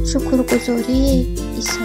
شکرگزاری عیسی.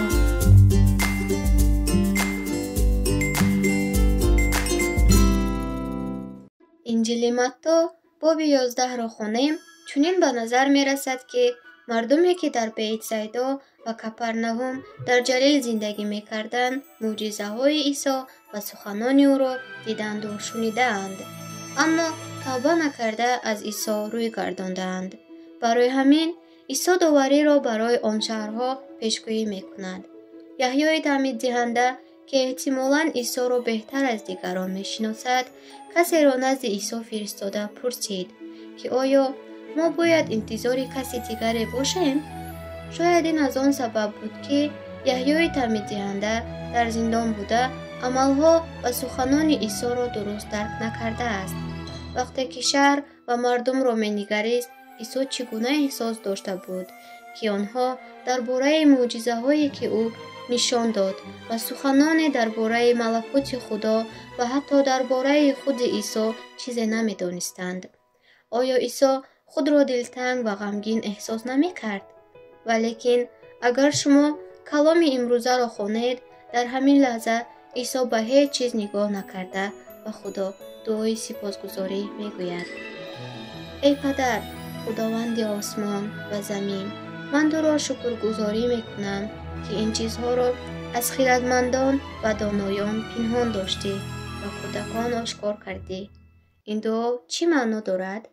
انجیل ماتو باب 11 را خوانیم. چنین به نظر می رسد که مردمی که در بیت زیدا و کپرناهم در جلیل زندگی می کردند معجزه های عیسی و سخنان او را دیدند و شنیدند، اما توبه نکرده از عیسی روی گرداندند. برای همین عیسی داوری را برای آن شهرها پیشگویی می کند. یحیای تعمید دهنده که احتمالاً عیسی را بهتر از دیگران می شناسد، کسی را نزد عیسی فرستاده پرسید که آیا ما باید انتظار کسی دیگری باشیم؟ شاید این از آن سبب بود که یحیای تعمید دهنده در زندان بوده عملها و سخنان عیسی را درست درک نکرده است. وقتی که شهر و مردم را می نگریست، عیسی چگونه احساس داشته بود که آنها درباره معجزه هایی که او نشان داد و سخنان درباره ملکوت خدا و حتی درباره خود عیسی چیزی نمی‌دانستند. آیا عیسی خود را دلتنگ و غمگین احساس نمی‌کرد؟ ولیکن اگر شما کلام امروزه را خوانید، در همین لحظه عیسی به هیچ چیز نگاه نکرده و خدا دعای سپاسگزاری می‌گوید. ای پدر، خداوند آسمان و زمین، من تو را شکرگزاری می‌کنم که این چیزها را از خردمندان و دانایان پنهان داشتی و کودکان آشکار کردی. این دعا چی معنا دارد؟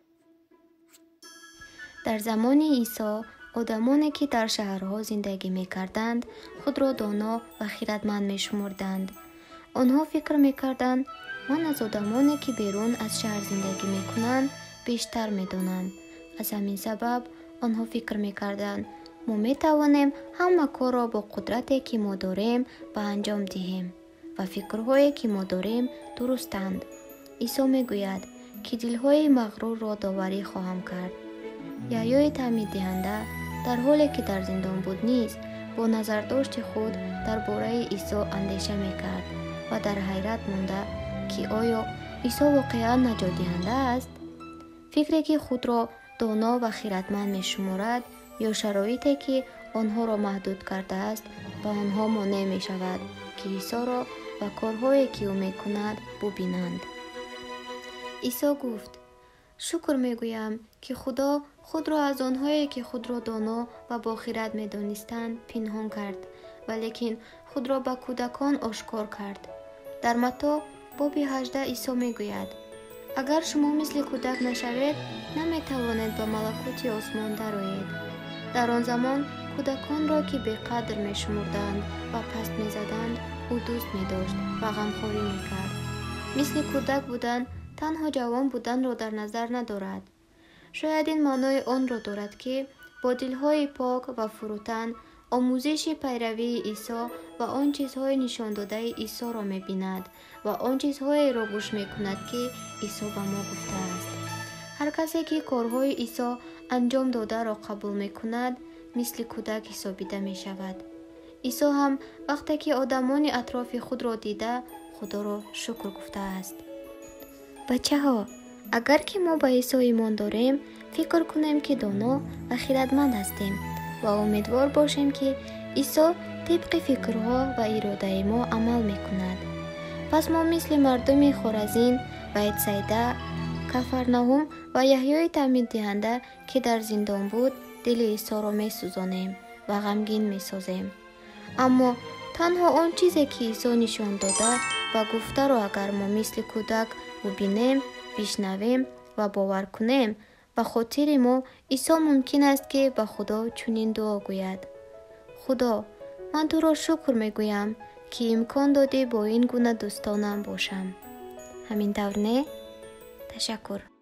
در زمان عیسی، آدمانی که در شهرها زندگی می‌کردند خود را دانا و خردمند می‌شمردند. آنها فکر می‌کردند من از آدمانی که بیرون از شهر زندگی می‌کنند بیشتر می‌دانم. از همین سبب آنها فکر می‌کردند ما می‌توانیم همه کار را با قدرتی که ما داریم به انجام دهیم و فکرهایی که ما داریم درستند. عیسی می‌گوید که دل‌های مغرور را داوری خواهم کرد. یحیای تعمید دهنده در حالی که در زندان بود نیز با نظرداشت خود درباره عیسی اندیشه می‌کرد و در حیرت مانده که آیا عیسی واقعاً نجات دهنده است؟ فکری که خود را دانا و خردمند می‌شمارد یا شرایطی که آنها را محدود کرده است به آنها مانع می شود که عیسی را و کارهایی که او می کند ببینند. عیسی گفت شکر می گویم که خدا خود را از آنهایی که خود را دانا و با خرد می دانستند پنهان کرد، ولیکن خود را به کودکان آشکار کرد. در متی باب 18 عیسی می گوید اگر شما مثل کودک نشوید نمی توانید به ملکوت آسمان درآیید. در آن زمان کودکان را که به قدر می شمردند و پست می زدند او دوست می داشت و غمخواری می کرد. مثل کودک بودن تنها جوان بودن را در نظر ندارد. شاید این معنای آن را دارد که با دلهای پاک و فروتن آموزش پیروی عیسی و آن چیزهای نشان داده عیسی را می بیند و آن چیزهای را گوش می کند که عیسی به ما گفته است. هر کسی که کارهای عیسی انجام داده را قبول می کند مثل کودک حسابیده می شود. عیسی هم وقتی که آدمان اطراف خود را دیده خدا را شکر گفته است. بچه ها، اگر که ما به عیسی ایمان داریم فکر کنیم که دانا و خردمند هستیم و امیدوار باشیم که عیسی طبق فکرها و اراده ما عمل می کند. پس ما مثل مردم خورزین، بیت زیدا، کفرناهم و یحیای تعمید دهنده که در زندان بود دل عیسی را می سوزانیم و غمگین می سازیم. اما تنها آن چیزی که عیسی نشان داده و گفته را اگر ما مثل کودک ببینیم، بشنویم و باور کنیم، به خاطر ما عیسی ممکن است که به خدا چنین دعا گوید: خدا، من تو را شکر می گویم که امکان داده با این گونه دوستانم باشم. همین طور نه؟ تشکر.